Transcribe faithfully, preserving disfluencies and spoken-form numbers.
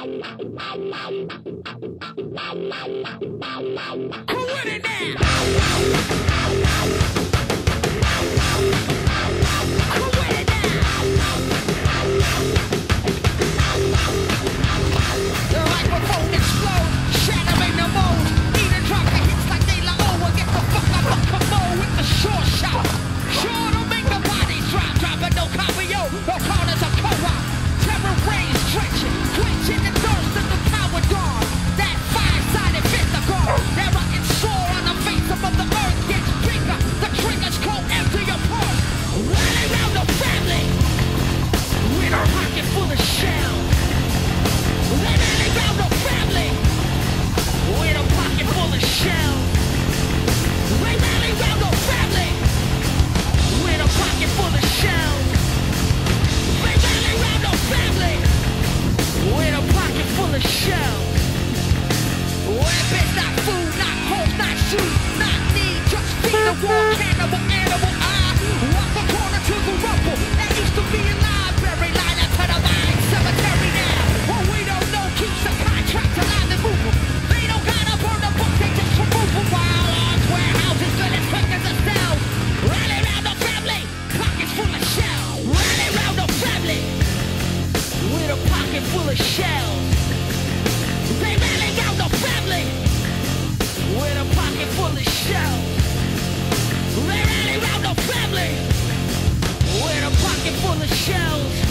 Who with it now? Who with it now? The microphone explodes, shattering the mold. Even drop the hits like they la oh, and get the fuck up a commode with the short shot. Sure to make the bodies drop, dropping no cabrio, no corners of co-op. Terror rays stretching, quenching the thirst of the power dawn. That five-sided fist of God, that rotten sore on the face of the earth gets bigger. The triggers go empty your pulse. Rally around the family with a pocket full of shells. They rally around the family with a pocket full of shells. They rally around the family with a pocket full of shells. They rally around the family with a pocket full of shells. Weapons, not food, not hope, not shoes, not need, just feed the war, cannibal, animal, I walk the corner to the rumble. That used to be a library, line up to the line, cemetery now. What we don't know keeps the contract alive and moving. They don't gotta burn the book, they just remove them. While arms, warehouses, good as quick as a cell. Rally around the family, pockets full of shells. Rally around the family with a pocket full of shells. They rally around the family with a pocket full of shells. They rally around the family with a pocket full of shells.